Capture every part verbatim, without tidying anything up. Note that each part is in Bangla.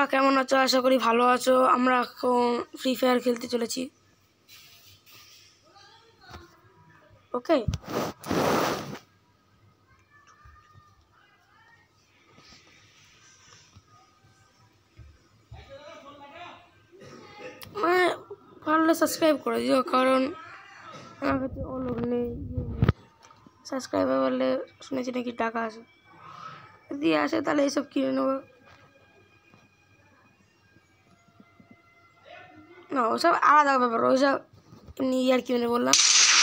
কেমন আছো? আশা করি ভালো আছো। আমরা এখন ফ্রি ফায়ার খেলতে চলেছি। ওকে, মানে পারলে সাবস্ক্রাইব করে দিও, কারণ আমার কাছে অলোক নেই। সাবস্ক্রাইবার বললে শুনেছি নাকি টাকা আসে, যদি আসে তাহলে এইসব কিনে নেবো। না, ওসব আলাদা ব্যাপার, ওইসব এমনি ইয়ার কি মানে বললাম,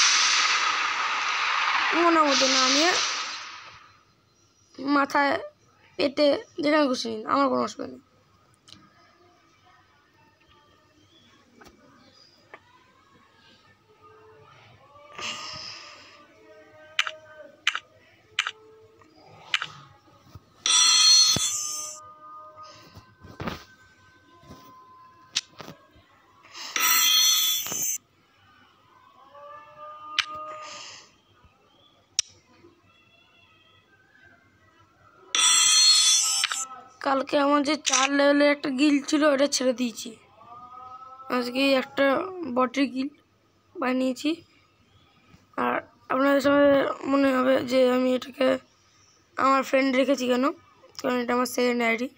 মনে মতো না নিয়ে মাথায় পেটে যেখানে খুশি নিন, আমার কোনো অসুবিধা নেই। কালকে আমার যে চার লেভেলের একটা গিল ছিল ওটা ছেড়ে দিয়েছি। আজকে একটা বটের গিল বানিয়েছি। আর আপনাদের সবাই মনে হবে যে আমি এটাকে আমার ফ্রেন্ড রেখেছি কেন, কারণ এটা আমার সেকেন্ড আইডি।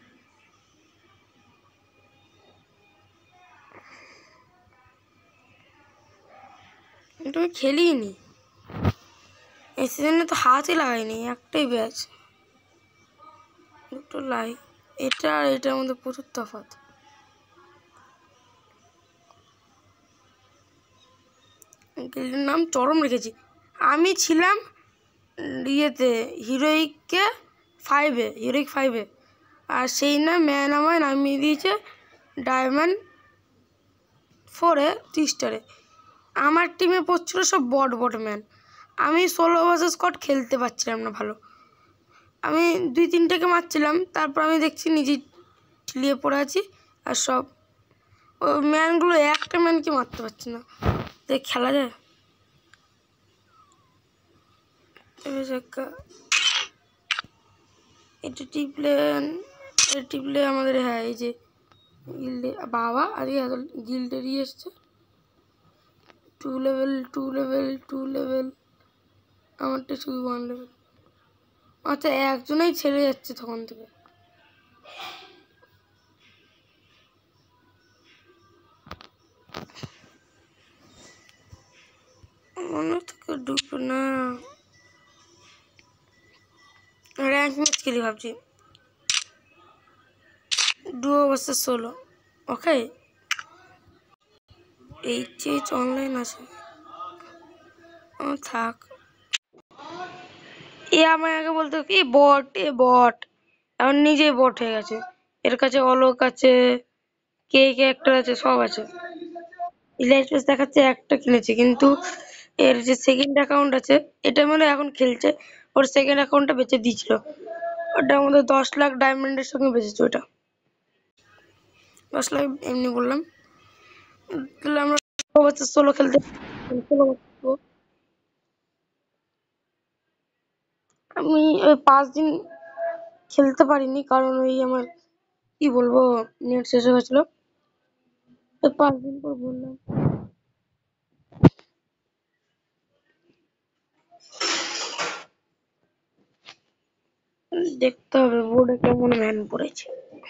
এটা আমি খেলিই নি, এই সিজনে তো হাতই লাগাইনি, একটাই ব্যাচ, দুটো লাই। এটা আর এটার মধ্যে প্রচুর তফাৎ। গিল্ডের নাম চরম রেখেছি। আমি ছিলাম ইয়েতে হিরোইককে ফাইভে, হিরোইক ফাইভে, আর সেই না ম্যান আমায় নামিয়ে দিয়েছে ডায়মন্ড ফোরে থ্রি স্টারে। আমার টিমে পড়ছিল সব বট বট ম্যান। আমি ষোলো ভার্সেস স্কট খেলতে পারছিলাম না ভালো। আমি দুই তিনটাকে মারছিলাম, তারপর আমি দেখছি নিজে ঠেলিয়ে পড়ে আছি, আর সব ওই ম্যানগুলো একটা ম্যানকে মারতে পারছি না। দেখ খেলা যায় এটা টিপলে, এটা টিপলে আমাদের, হ্যাঁ এই যে গিল্ডে বাবা আজকে এত গিল্ডেরই এসছে। Two level two level two level আমারটা শুধু ওয়ান লেভেল। আচ্ছা, একজনেই ছেড়ে যাচ্ছে তখন থেকে। মনে থেকে ডুববে না, র্যাঙ্ক ম্যাচ খেলি ভাবছি, ডুও ভার্সেস ষোলো। ওকে, এইচ এইচ অনলাইন আছে, থাক। এ আমায় আগে বলতো কি বট, এ বট, এখন নিজেই বট হয়ে গেছে। এর কাছে অলোক আছে, কে কে একটা আছে, সব আছে। ইলাইট পেস দেখাচ্ছে একটা কিনেছে, কিন্তু এর যে সেকেন্ড অ্যাকাউন্ট আছে এটা মানে এখন খেলছে, ওর সেকেন্ড অ্যাকাউন্টটা বেচে দিয়েছিল। ওটা আমাদের দশ লাখ ডায়মন্ডের সঙ্গে বেচেছে। ওটা দশ লাখ এমনি বললাম। তাহলে আমরা ষোলো খেলতে, আমি ওই পাঁচ দিন খেলতে পারিনি, কারণ ওই আমার কি বলবো নেট শেষ হয়ে গেছিল। ওই পাঁচ দিন পর বললাম দেখতে হবে বোর্ডে কেমন ম্যান পড়েছে।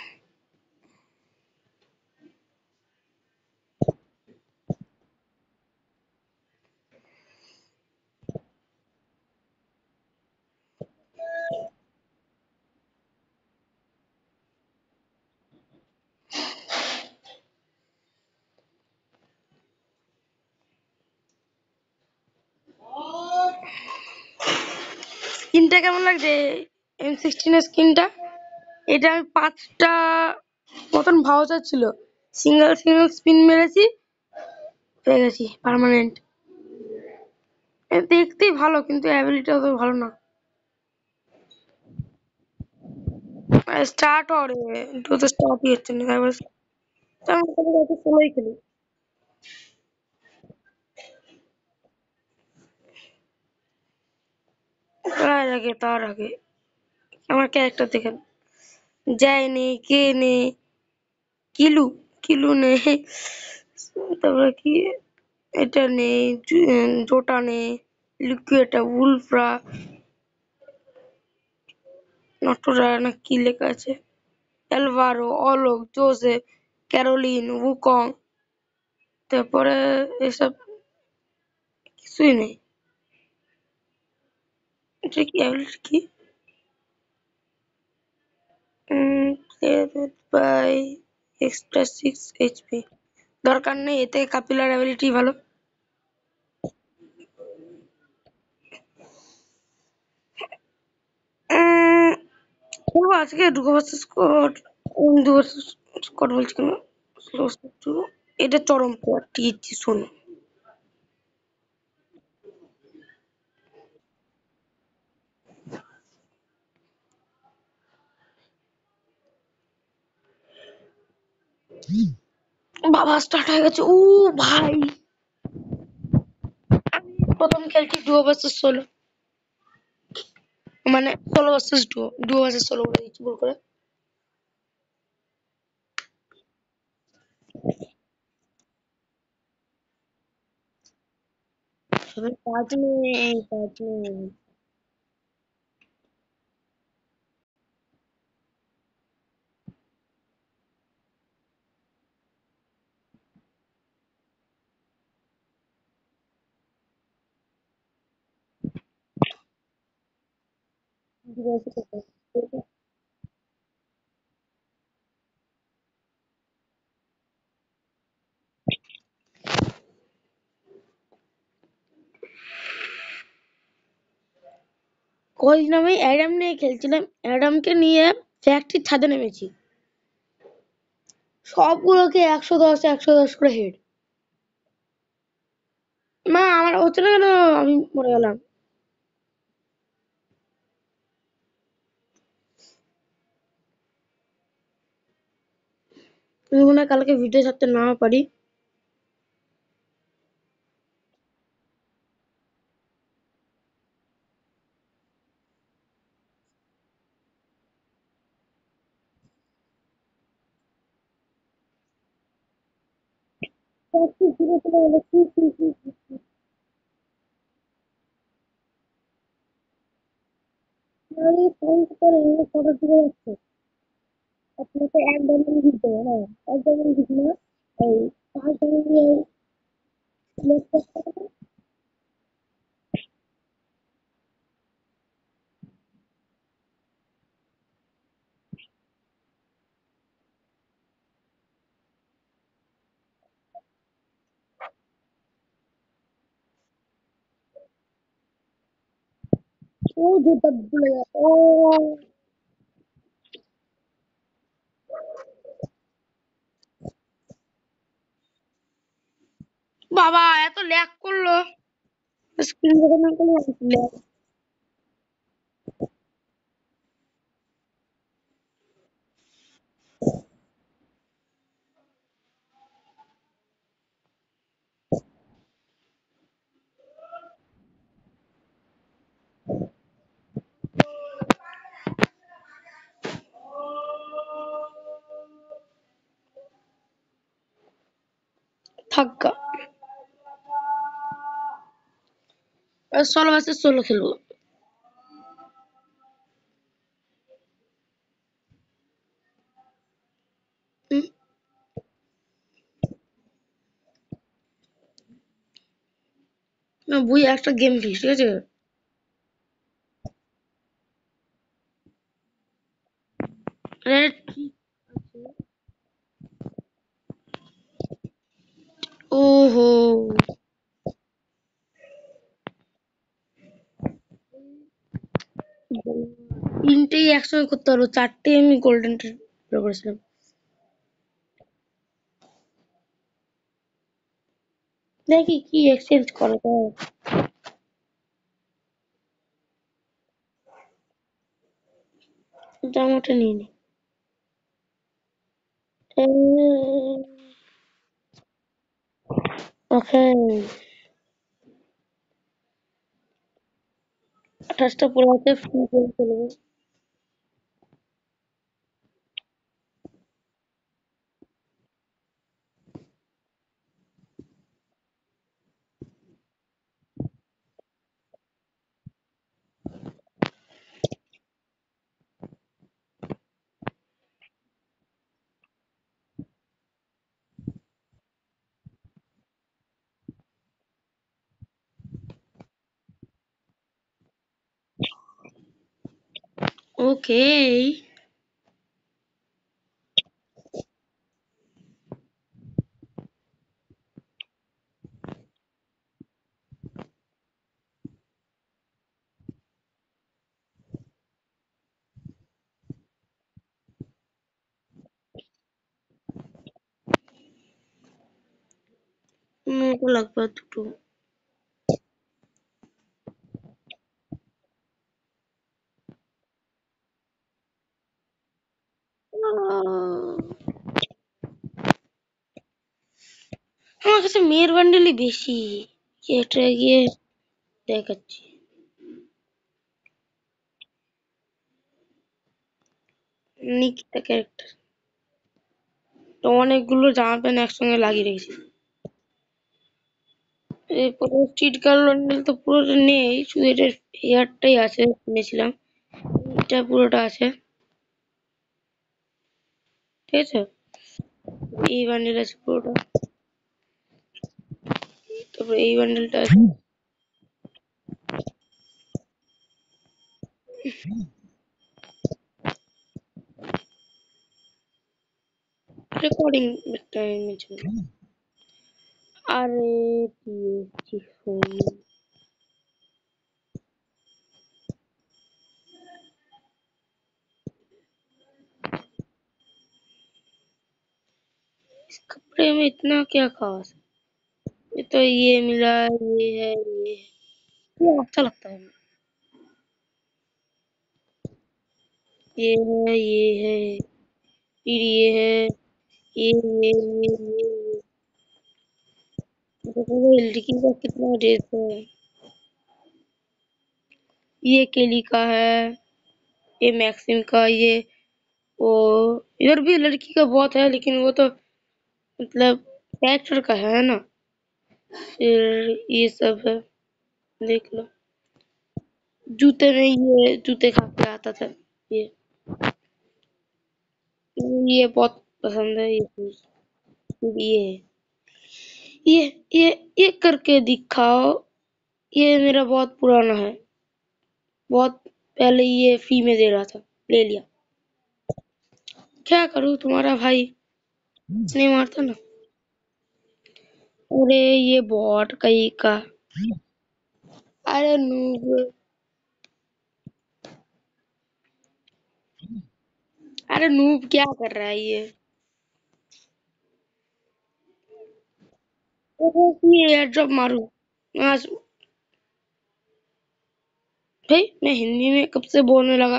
স্কিনটা কেমন লাগছে, এম সিক্সটিনের স্কিনটা? এটা আমি পাঁচটা মতন ভাউচার ছিল, সিঙ্গেল সিঙ্গেল স্পিন মেরেছি, পেয়ে গেছি পার্মানেন্ট। দেখতেই ভালো, কিন্তু অ্যাবিলিটি অত ভালো না। স্টার্ট হবে, তো তো স্টার্টই হচ্ছে না। তারপর আমি ষোলোই খেলি। তার আগে তার আগে আমার ক্যারেক্টার দেখেন, যায়নি কে নেই, কিলু কিলু নেই, তারপরে কি এটা নেই, জু- জোটা নেই, লিকুইডটা, উলফ্রা, নটরা না কি লেখা আছে, Alvaro, Alok, Jose, Caroline, Wukong, তারপরে এসব কিছুই নেই। এটা কি অ্যাবিলিটি কি? বাই এক্সট্রা সিক্স এইচপি, দরকার নেই, এতে কাপিলার অ্যাবিলিটি ভালো। উম, খেলবো আজকে duo versus squad, duo versus squad বলছি কেন, এটা চরম প্লেয়ার টিএইচজি শোনো। বাবা স্টার্ট হয়ে গেছে, ও ভাই প্রথম খেলছি ডুও ভার্সেস সোলো, মানে solo versus duo, duo versus solo বলে দিচ্ছি ভুল করে। তবে কাজ নেই, কাজ নেই। কদিন আমি অ্যাডাম নিয়ে খেলছিলাম, অ্যাডামকে নিয়ে ফ্যাক্টরির ছাদে নেমেছি, সবগুলোকে একশো দশ একশো দশ করে হেড। মা আমার হচ্ছে না কেন, আমি মরে গেলাম। আমি মনে হয় কালকে ভিডিও ছাড়তে না পারি। আপনাকে এক ডায়মন্ড দিতে হবে, হ্যাঁ এক ডায়মন্ড দিতে না, এই পাঁচ ডায়মন্ড সিলেক্ট করতে হবে। ও যেটা ভুলে গেছে, ও বাবা এত ল্যাগ করলো, স্ক্রিন রেকর্ড না করলে ল্যাগ। থাক্কা, ষোলো ভার্সেস ষোলো খেলবো। হুম, না বুঝি একটা গেম খেলি, ঠিক আছে। রেড, ওহো, তিনটেই একসঙ্গে করতে পারবো, চারটে আমি গোল্ডেন করেছিলাম। দেখি কি এক্সচেঞ্জ করা যায়, জামাটা নিয়ে নি। ওকে, আঠাশটা পুরো আছে, ফ্রি গেম খেলবো। ओके। मेरे को लगभग দুটো। আমার কাছে মেয়ের বান্ডেলই বেশি। এটা গিয়ে দেখাচ্ছি। নিকিতা ক্যারেক্টার তো অনেকগুলো জামা প্যান্ট একসঙ্গে লাগিয়ে রেখেছি। এরপরে স্ট্রিট গার্ল বান্ডেল তো পুরোটা নেই, শুধু এটার হেয়ারটাই আছে, কিনেছিলাম। এটা পুরোটা আছে, ঠিক আছে। এই বান্ডেল আছে পুরোটা, তারপরে এই বান্ডেলটা আছে। রেকর্ডিং টাইমের জন্য। আরে দিয়েছি ফোন। इस कपड़े में इतना क्या खास है? ये तो ये मिला, ये है, ये है। ये अच्छा लगता है। ये है, ये है, फिर ये है, ये ये ये ये देखो लड़की का कितना ड्रेस है। ये केली का है, ये मैक्सिम का, ये वो इधर भी लड़की का बहुत है, लेकिन वो तो मतलब कैरेक्टर का है ना। फिर ये सब है, देख लो। जूते में ये जूते खा के आता था, ये ये बहुत पसंद है, ये शूज। फिर ये है, ये ये ये करके दिखाओ। ये मेरा बहुत पुराना है, बहुत पहले ये फ्री में दे रहा था, ले लिया। क्या करूँ, तुम्हारा भाई नहीं मारता ना। अरे ये बॉट कहीं का। अरे नूब, अरे नूब क्या कर रहा है ये। ये एयर ड्रॉप मारू आज। भाई मैं हिंदी में कब से बोलने लगा,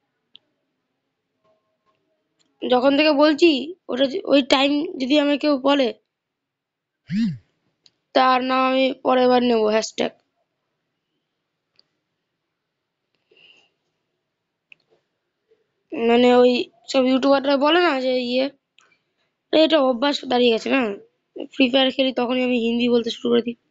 যখন থেকে বলছি ওটা যে- ওই টাইম যদি আমাকে কেউ বলে তার নাম আমি পরের বার নেবো হ্যাশট্যাগ। মানে ওই সব ইউটিউবাররা বলে না যে ইয়ে, এটা অভ্যাস দাঁড়িয়ে গেছে না। ফ্রি ফায়ার খেলি তখনই আমি হিন্দি বলতে শুরু করে দিই।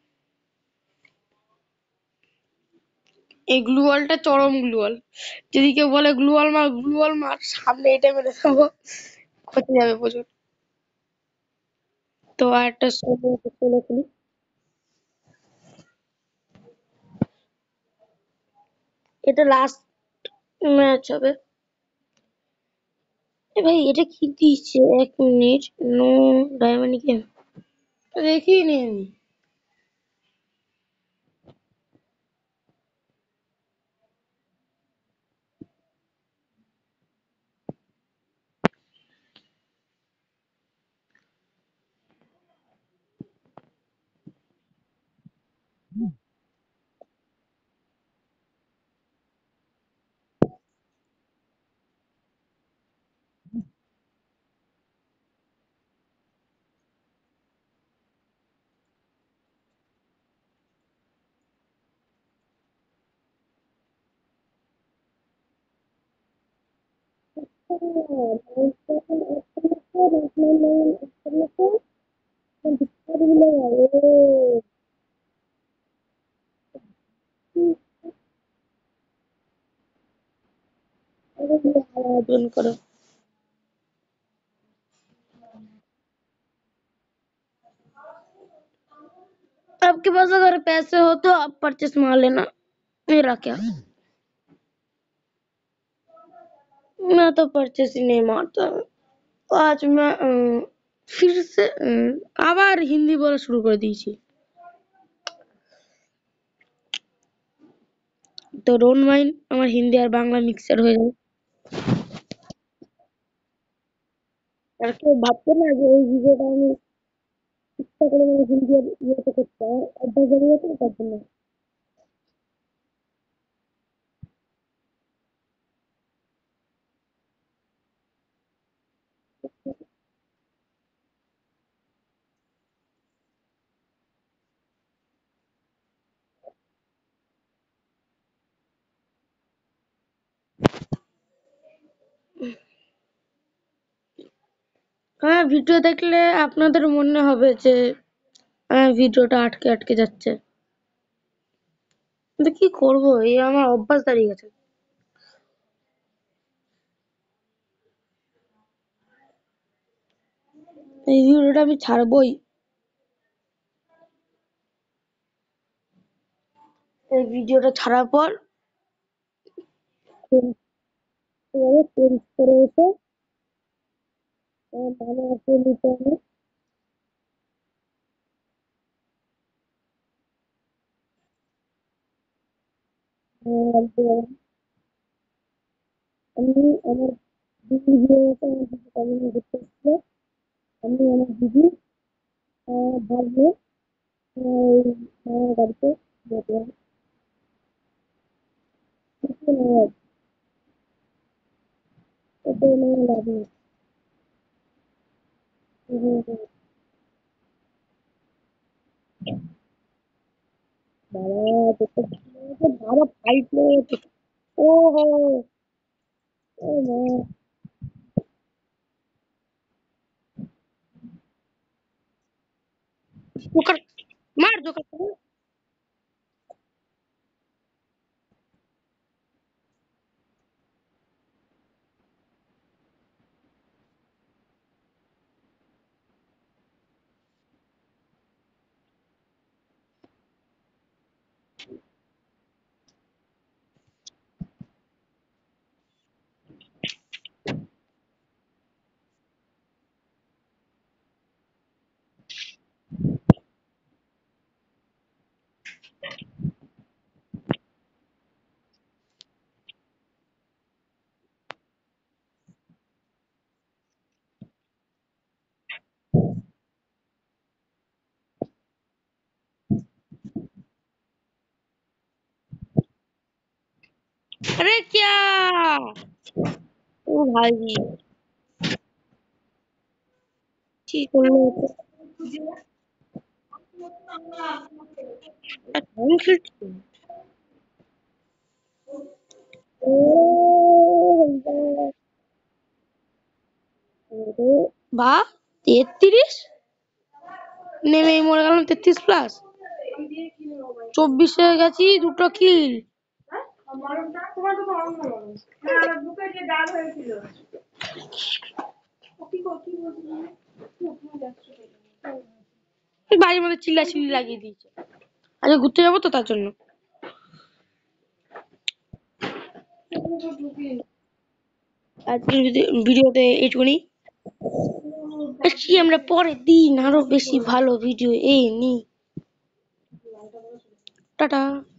এই গ্লুয়ালটা চরম গ্লুয়াল, যদি কেউ বলে গ্লুয়াল মার গ্লুয়াল মার, সামনে এটা মেরে দেবো, ক্ষতি যাবে প্রচুর। তো আর একটা সোলো সোলো খেলি। এটা লাস্ট ম্যাচ হবে। এ ভাই এটা কি দিচ্ছে, এক মিনিট। নো ডায়মন্ড গেম দেখিনি আমি। बंद करो। आपके पास अगर पैसे हो तो आप परचेस मार लेना, मेरा क्या। मैं तो परचेस ही नहीं मारता। तो आज मैं अम, फिर से अम, আবার হিন্দি বলা শুরু করে দিয়েছি। তো ডোন্ট মাইন্ড, আমার হিন্দি আর বাংলা মিক্সার হয়ে যাবে। আর কেউ ভাবছে না যে এই ভিডিওটা আমি ইচ্ছা করে মানে হিন্দি আর ইয়েতে করতে, আমার অভ্যাস হয়ে গেছে না, তার জন্য। হ্যাঁ, ভিডিও দেখলে আপনাদের মনে হবে যে হ্যাঁ, ভিডিওটা আটকে আটকে যাচ্ছে, কিন্তু কি করবো, এই আমার অভ্যাস দাঁড়িয়ে গেছে। এই ভিডিওটা আমি ছাড়বই। এই ভিডিওটা ছাড়ার পর চেঞ্জ করে এসে আমার নামে আসলে নিতে হবে। আহ, আমি আমার দিদির বিয়ে হয়েছে, আমার দিদি কমিউনি ঘুরতে এসেছিল। আমি আমার দিদি আহ ভাগ্নে আহ, ওই মামার বাড়িতে গেছিলাম। কিছু নয়, ওতে কোনো লাভ নেই। হুম, হুম। বাবা, তোকে বাবা ফাইট লেগেছে। ও হো, ও মা, জোকার মার, জোকার মার। अरे क्या, ओ भाई, কি করলো এটা? একটা ঢং খেলছে। ও বা তেত্রিশ, নেমেই মরে গেলাম তেত্রিশ প্লাস, চব্বিশে গেছি দুটো কিল। বাড়ির মধ্যে চিল্লা চিল্লি লাগিয়ে দিয়েছে। আজকে ঘুরতে যাবো তো, তার জন্য। আজকের ভিডিওতে এইটুকুনি। আসছি আমরা পরের দিন আরো বেশি ভালো ভিডিও এই নি। টাটা।